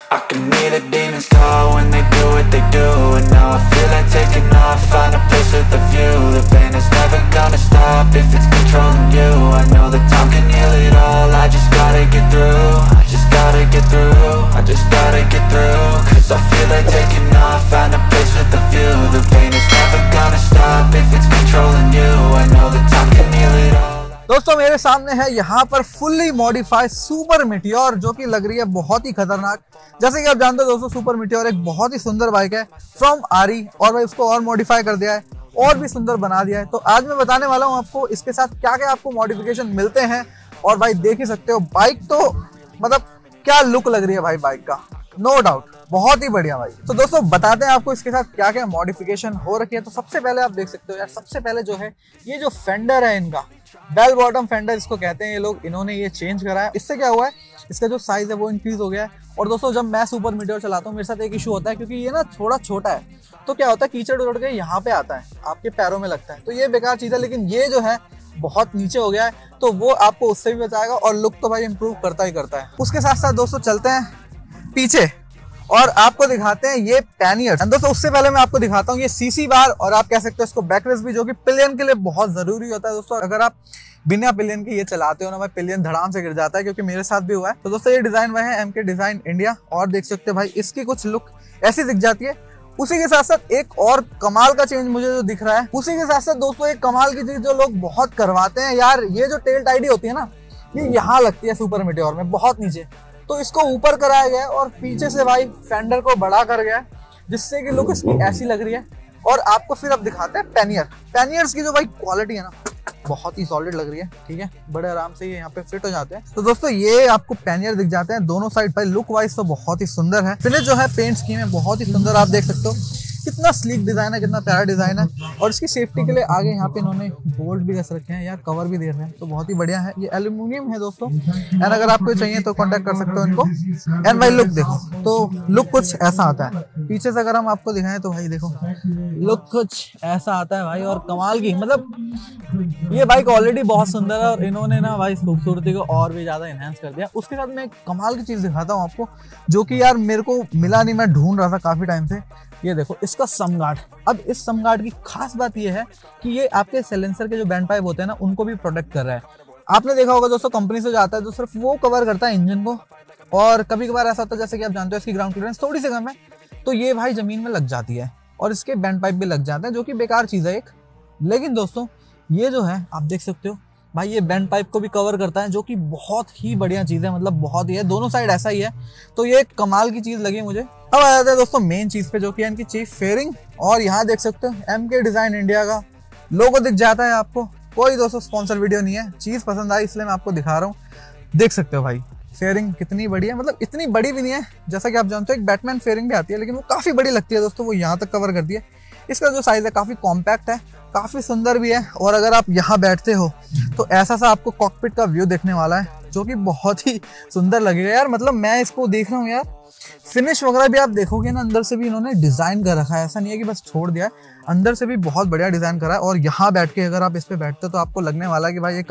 I can hear the demons call when they do what they do. And now I feel like taking off, find a place with a view. The pain is never gonna stop if it's controlling you. I know that time can heal it all, I just gotta get through. I just gotta get through, I just gotta get through. Cause I feel like taking off, find a place with a view. The pain is never gonna stop if it's controlling you. I know that time can heal it all. दोस्तों मेरे सामने है यहाँ पर fully modified super meteor, जो कि लग रही है बहुत ही खतरनाक। जैसे कि आप जानते हो दोस्तों, सुपर मीटियोर एक बहुत ही सुंदर बाइक है फ्रॉम आरी, और भाई उसको और मॉडिफाई कर दिया है और भी सुंदर बना दिया है। तो आज मैं बताने वाला हूँ आपको इसके साथ क्या क्या आपको मॉडिफिकेशन मिलते हैं। और भाई देख ही सकते हो बाइक तो मतलब क्या लुक लग रही है भाई बाइक का, नो डाउट बहुत ही बढ़िया भाई। तो दोस्तों बताते हैं आपको इसके साथ क्या क्या मॉडिफिकेशन हो रखी है। तो सबसे पहले आप देख सकते हो यार, सबसे पहले जो है ये जो फेंडर है इनका, बेल बॉटम फेंडर इसको कहते हैं ये लोग, इन्होंने ये चेंज करा है। इससे क्या हुआ है, इसका जो साइज है वो इंक्रीज हो गया है। और दोस्तों जब मैं सुपर मीटियोर चलाता हूँ मेरे साथ एक इशू होता है, क्योंकि ये ना थोड़ा छोटा है, तो क्या होता है कीचड़ उड़ के यहाँ पे आता है, आपके पैरों में लगता है, तो ये बेकार चीज है। लेकिन ये जो है बहुत नीचे हो गया है, तो वो आपको उससे भी बचाएगा और लुक तो भाई इंप्रूव करता ही करता है। उसके साथ साथ दोस्तों चलते हैं पीछे और आपको दिखाते हैं ये पैनियर्स। दोस्तों उससे पहले मैं आपको दिखाता हूँ ये सीसी बार, और आप कह सकते हो इसको बैकरेस्ट भी, जो कि पिलियन के लिए बहुत जरूरी होता है दोस्तों। अगर आप बिना पिलियन के ये चलाते हो ना भाई, पिलियन धड़ाम से गिर जाता है, क्योंकि मेरे साथ भी हुआ है। तो दोस्तों ये डिजाइन वह है MK डिजाइन इंडिया, और देख सकते हो भाई इसकी कुछ लुक ऐसी दिख जाती है। उसी के साथ साथ एक और कमाल का चेंज मुझे जो दिख रहा है, उसी के साथ साथ दोस्तों एक कमाल की चीज जो लोग बहुत करवाते हैं यार, ये जो टेल टाइडी होती है ना, ये यहाँ लगती है सुपर मीटियोर में बहुत नीचे, तो इसको ऊपर कराया गया है और पीछे से भाई फेंडर को बड़ा कर गया है, जिससे कि लुक इसकी ऐसी लग रही है। और आपको फिर अब दिखाते हैं पैनियर्स की जो भाई क्वालिटी है ना, बहुत ही सॉलिड लग रही है, ठीक है, बड़े आराम से ये यहाँ पे फिट हो जाते हैं। तो दोस्तों ये आपको पैनियर दिख जाते हैं दोनों साइड भाई, लुक वाइज तो बहुत ही सुंदर है। फिनिश जो है पेंट स्कीम है बहुत ही सुंदर, आप देख सकते हो कितना स्लीक डिजाइन है, कितना प्यारा डिजाइन है। और इसकी सेफ्टी के लिए आगे यहाँ पे इन्होंने बोल्ट भी रख रखे हैं यार, कवर भी दे रहे हैं, तो बहुत ही बढ़िया है। ये एल्यूमिनियम है दोस्तों, एंड अगर आपको चाहिए तो कांटेक्ट कर सकते हो इनको। एंड भाई लुक देखो, तो लुक कुछ ऐसा आता है। पीछे से अगर हम आपको दिखाएं तो भाई देखो लुक कुछ ऐसा आता है भाई, और कमाल की, मतलब ये बाइक ऑलरेडी बहुत सुंदर है और इन्होंने ना भाई खूबसूरती को और भी ज्यादा एनहांस कर दिया। उसके साथ मैं एक कमाल की चीज दिखाता हूँ आपको, जो कि यार मेरे को मिला नहीं, मैं ढूंढ रहा था काफी टाइम से। ये देखो इसका सम गार्ड। अब इस सम गार्ड की खास बात ये है कि ये आपके साइलेंसर के जो बैंड पाइप होते हैं ना, उनको भी प्रोटेक्ट कर रहा है। आपने देखा होगा दोस्तों कंपनी से जाता है तो सिर्फ वो कवर करता है इंजन को, और कभी कभार ऐसा होता है जैसे कि आप जानते हो इसकी ग्राउंड क्लियरेंस थोड़ी सी कम है, तो ये भाई जमीन में लग जाती है और इसके बैंड पाइप भी लग जाते हैं, जो कि बेकार चीज है एक। लेकिन दोस्तों ये जो है आप देख सकते हो भाई, ये बैंड पाइप को भी कवर करता है, जो कि बहुत ही बढ़िया चीज है, मतलब बहुत ही है, दोनों साइड ऐसा ही है, तो ये एक कमाल की चीज लगी मुझे। अब आ जाते हैं दोस्तों मेन चीज पे, जो कि है इनकी चीफ फेयरिंग। और यहाँ देख सकते हो MK डिजाइन इंडिया का लोगो दिख जाता है आपको। कोई दोस्तों स्पॉन्सर वीडियो नहीं है, चीज पसंद आई इसलिए मैं आपको दिखा रहा हूँ। देख सकते हो भाई फेयरिंग कितनी बड़ी है, मतलब इतनी बड़ी भी नहीं है, जैसा कि आप जानते हो एक बैटमैन फेयरिंग भी आती है, लेकिन वो काफी बड़ी लगती है दोस्तों, वो यहाँ तक कवर कर दी है। इसका जो साइज है काफी कॉम्पैक्ट है, काफी सुंदर भी है। और अगर आप यहाँ बैठते हो तो ऐसा सा आपको कॉकपिट का व्यू देखने वाला है, जो कि बहुत ही सुंदर लगेगा यार। मतलब मैं इसको देख रहा हूँ यार, फिनिश वगैरह भी आप देखोगे ना, अंदर से भी इन्होंने डिजाइन कर रखा है, ऐसा नहीं है कि बस छोड़ दिया है, अंदर से भी बहुत बढ़िया डिजाइन करा है। और यहाँ बैठ के अगर आप इस पे बैठते हो तो आपको लगने वाला है कि भाई एक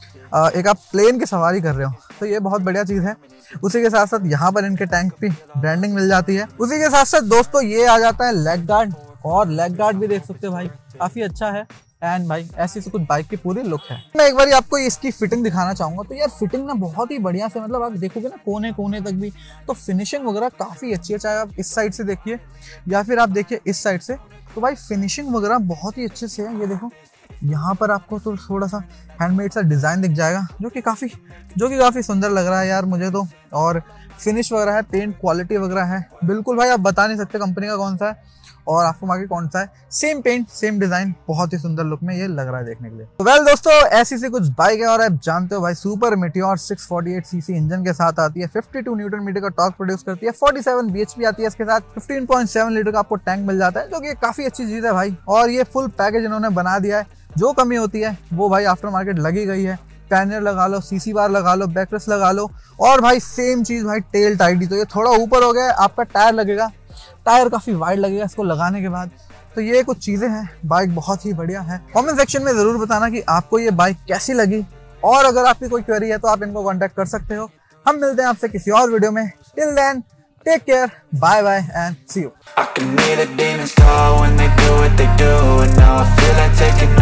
आप प्लेन की सवारी कर रहे हो, तो ये बहुत बढ़िया चीज है। उसी के साथ साथ यहाँ पर इनके टैंक की ब्रांडिंग मिल जाती है। उसी के साथ साथ दोस्तों ये आ जाता है लेग गार्ड, और लेग गार्ड भी देख सकते हो भाई काफी अच्छा है। एंड भाई ऐसी से कुछ बाइक की पूरी लुक है। मैं एक बार आपको इसकी फिटिंग दिखाना चाहूंगा, तो यार फिटिंग ना बहुत ही बढ़िया से, मतलब आप देखोगे ना कोने कोने तक भी, तो फिनिशिंग वगैरह काफी अच्छी है। चाहे आप इस साइड से देखिए या फिर आप देखिए इस साइड से, तो भाई फिनिशिंग वगैरह बहुत ही अच्छे से है। ये देखो यहाँ पर आपको तो थोड़ा सा हैंडमेड सा डिजाइन दिख जाएगा, जो कि काफी सुंदर लग रहा है यार मुझे तो। और फिनिश वगैरह है, पेंट क्वालिटी वगैरह है, बिल्कुल भाई आप बता नहीं सकते कंपनी का कौन सा है और आपको आगे कौन सा है। सेम पेंट सेम डिजाइन, बहुत ही सुंदर लुक में ये लग रहा है देखने के लिए। तो वेल दोस्तों ऐसी सी कुछ बाइक है, और आप जानते हो भाई सुपर मीटियोर 648 सीसी इंजन के साथ आती है, 52 न्यूटन मीटर का टॉर्क प्रोड्यूस करती है, 47 bhp आती है इसके साथ, 15.7 लीटर का आपको टैंक मिल जाता है, जो कि काफी अच्छी चीज है भाई। और ये फुल पैकेज इन्होंने बना दिया है, जो कमी होती है वो भाई आफ्टर मार्केट लगी गई है। पैनियर लगा लो, सीसी बार लगा लो, बैकरेस्ट लगा लो, और भाई सेम चीज भाई टेल टाइडी। तो ये थोड़ा ऊपर हो गया, आपका टायर लगेगा, टायर काफी वाइड लगेगा इसको लगाने के बाद। तो ये कुछ चीजें हैं, बाइक बहुत ही बढ़िया है। कमेंट सेक्शन में जरूर बताना कि आपको ये बाइक कैसी लगी, और अगर आपकी कोई क्वेरी है तो आप इनको कांटेक्ट कर सकते हो। हम मिलते हैं आपसे किसी और वीडियो में। Till then take care, bye bye and see you. I can hear the demons call when they do what they do, and now I feel like taking